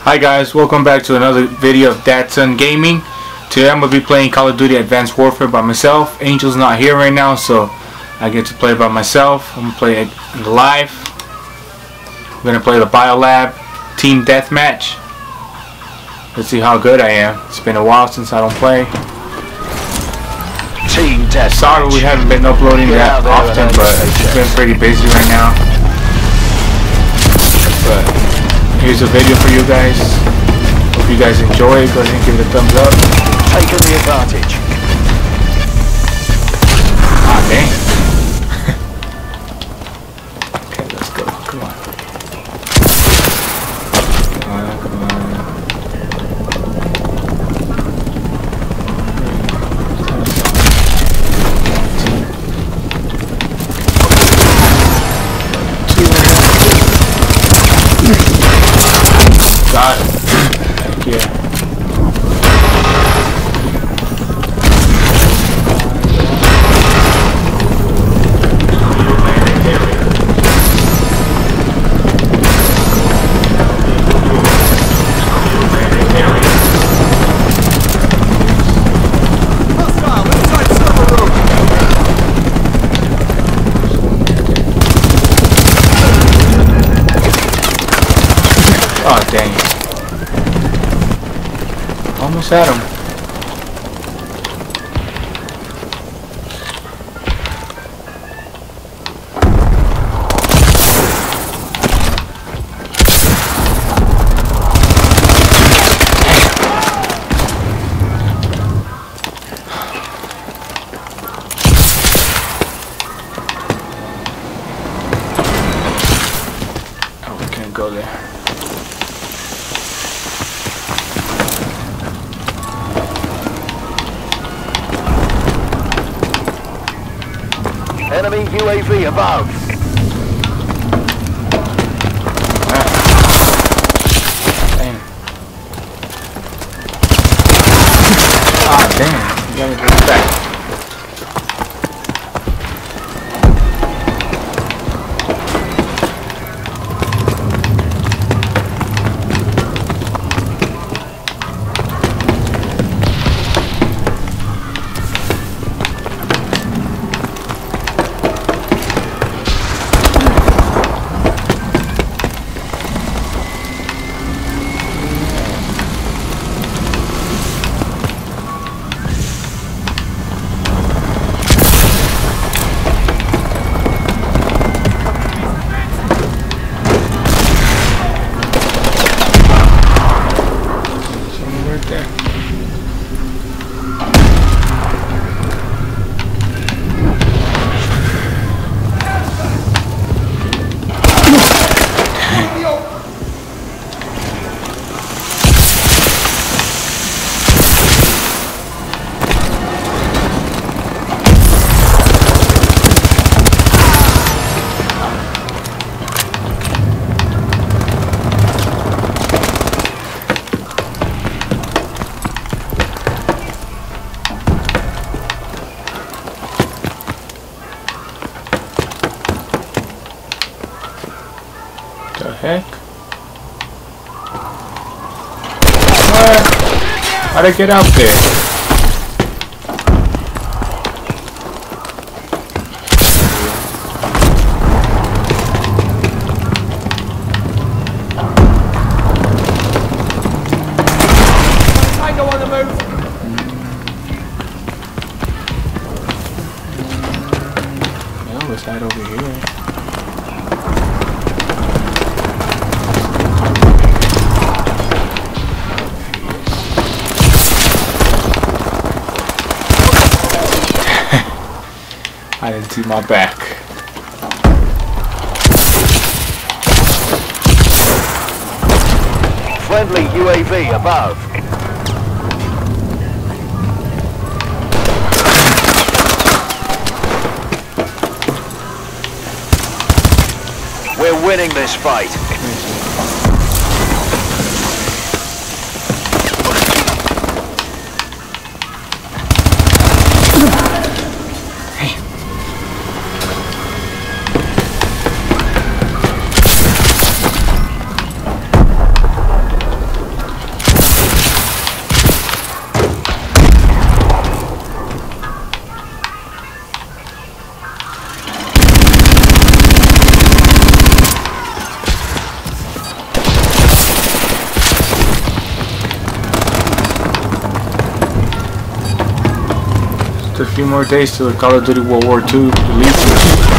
Hi guys, welcome back to another video of DadSonGaming. Today I'm going to be playing Call of Duty Advanced Warfare by myself. Angel's not here right now, so I get to play by myself. I'm going to play it live. I'm going to play the Biolab Team Deathmatch. Let's see how good I am. It's been a while since I don't play. Team Deathmatch. Sorry we haven't been uploading that often, but it's been pretty busy right now. But here's a video for you guys. Hope you guys enjoy. Go ahead and give it a thumbs up. Taking the advantage. Ah, dang. Okay, let's go. Come on. Come on, come on. Got it. Heck yeah. Oh dang it. Almost had him. Oh, we can't go there. Enemy UAV above. Damn. Ah, damn. You gotta go back. The heck? What? How'd I get out there? Tango on the move. No, it's right over here. I didn't see my back. Friendly UAV above. We're winning this fight. few more days till the Call of Duty World War II releases.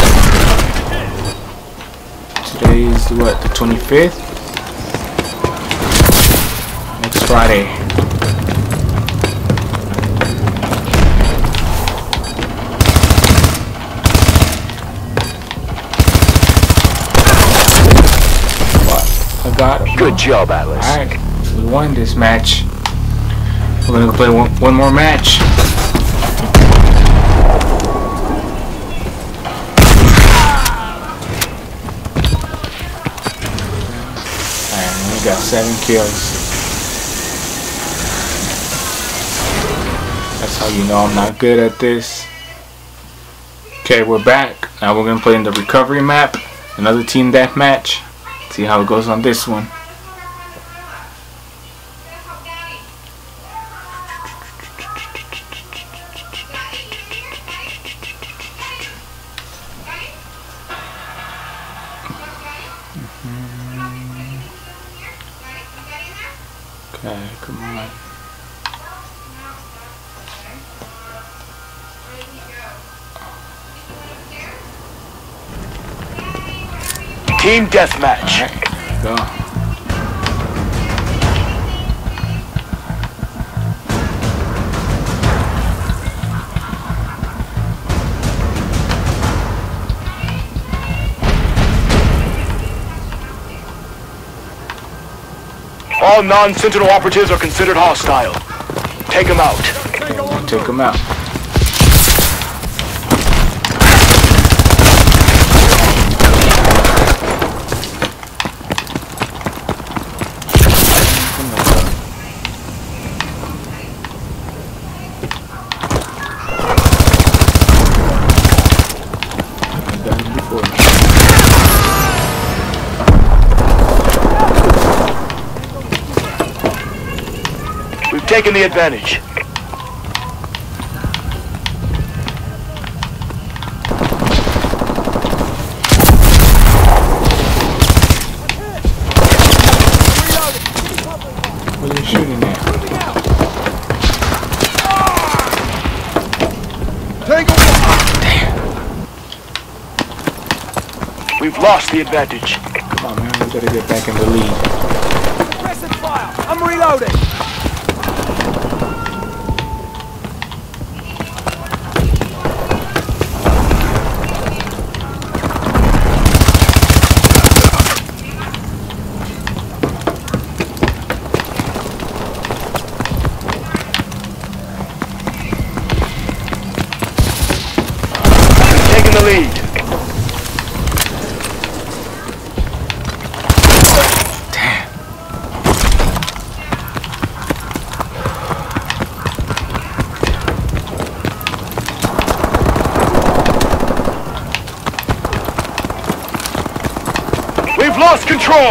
Today is what, the 25th? Next Friday. What? I got him. Good job, Atlas. Alright, we won this match. We're gonna play one more match. Alright, we got 7 kills. That's how you know I'm not good at this. Okay, we're back. Now we're gonna play in the recovery map. Another team deathmatch. See how it goes on this one. Okay, come on. Team deathmatch. Alright, go. All non-Sentinel operatives are considered hostile. Take them out. Take them out. We've taken the advantage. What are you shooting at? Damn. We've lost the advantage. Come on, man, we gotta get back in the lead. Pressing fire! I'm reloading! Taking the lead. We've lost control!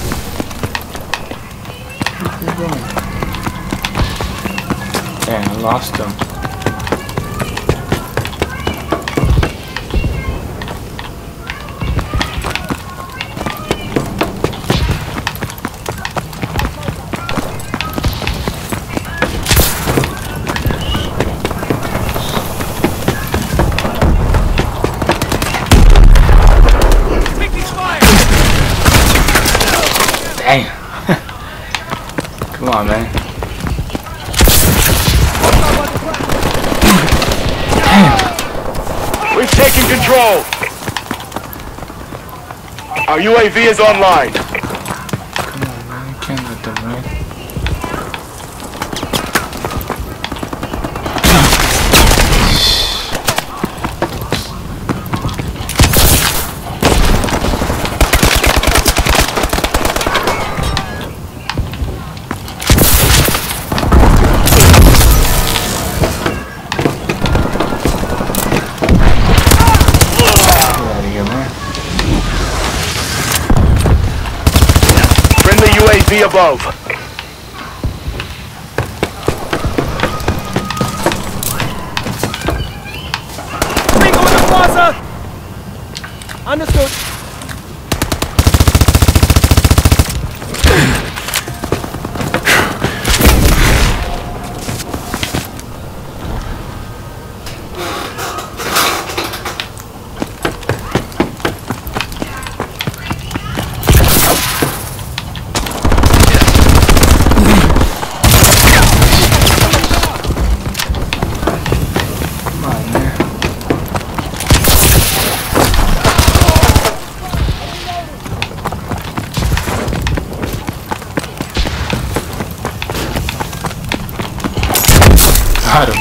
Damn, I lost him. Damn. Come on, man. Damn. We've taken control! Our UAV is online. Come on, man. You can't let them win. UAV above. Bingo in the plaza! Understood.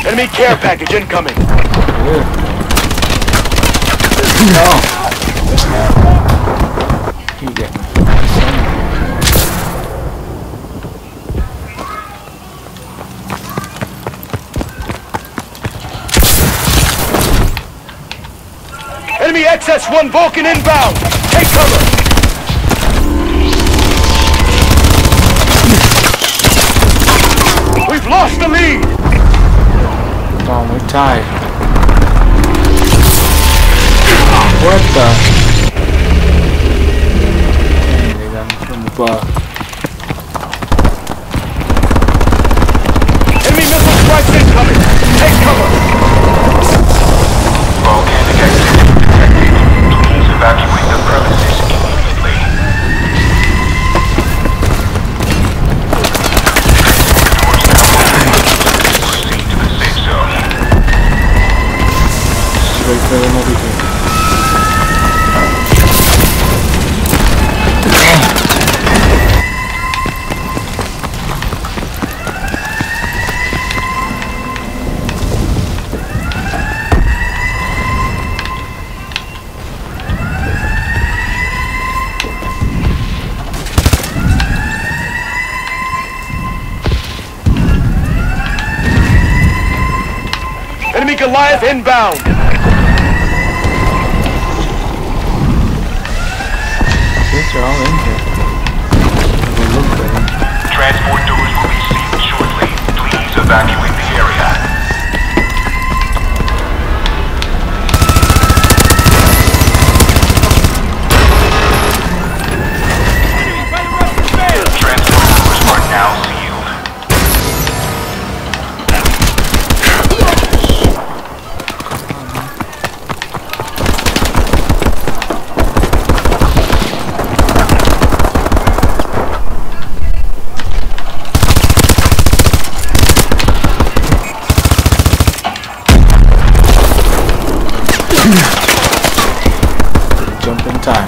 Enemy care package incoming. No. You get me. Enemy XS-1 Vulcan inbound. Take cover. We've lost the lead. Oh, we're tied. What the? Dang, they got me from above. Enemy missile strikes incoming. Take cover. Volcanic activity detected. Please evacuate the premises immediately. Proceed to the safe zone. Wait for them over here. Enemy Goliath inbound. These are all in here. They look good. Transport doors will be sealed shortly. Please evacuate the area. Transport doors are now sealed. Jump in time.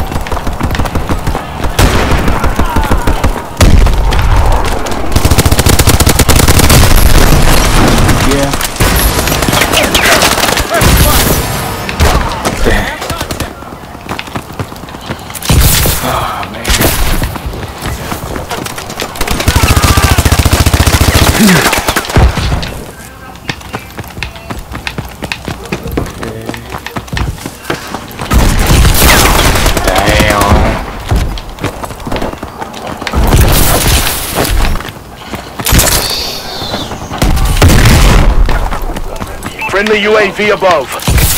Yeah. Dang. Oh man. Friendly UAV above.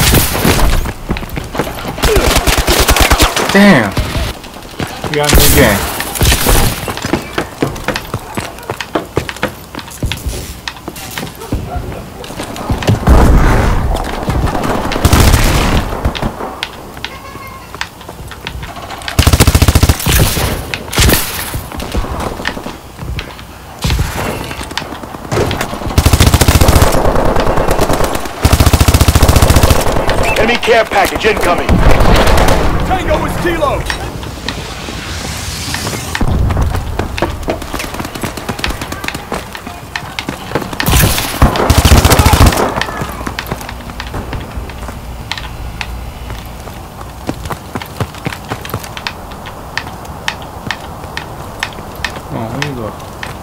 Damn. You got me again. Enemy care package incoming. Tango is Kilo. Oh, where you go?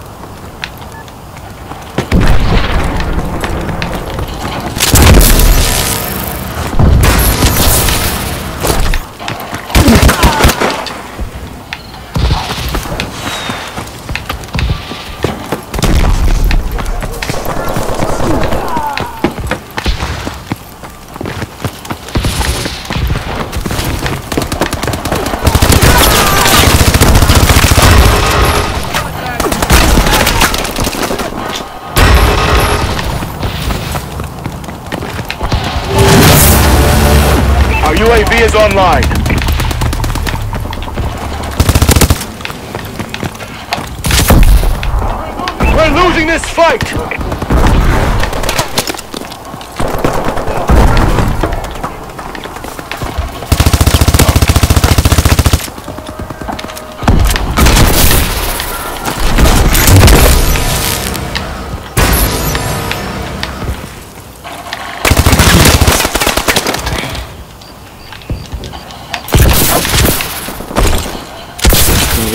UAV is online. We're losing this fight!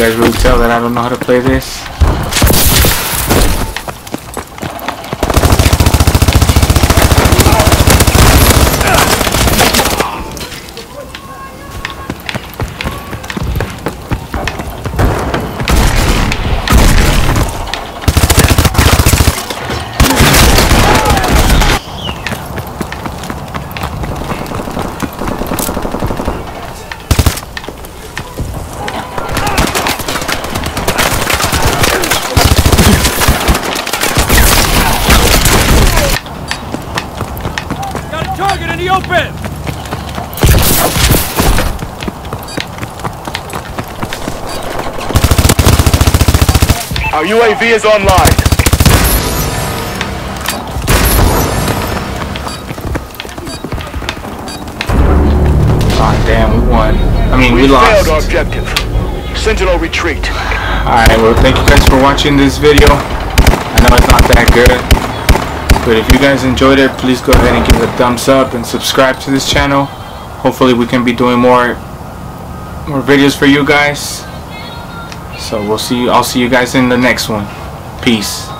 guys really tell that I don't know how to play this? Target in the open! Our UAV is online. Oh damn, we won. I mean, we lost. Failed our objective. Sentinel retreat. Alright, well thank you guys for watching this video. I know it's not that good, but if you guys enjoyed it, please go ahead and give it a thumbs up and subscribe to this channel. Hopefully we can be doing more videos for you guys. So I'll see you guys in the next one. Peace.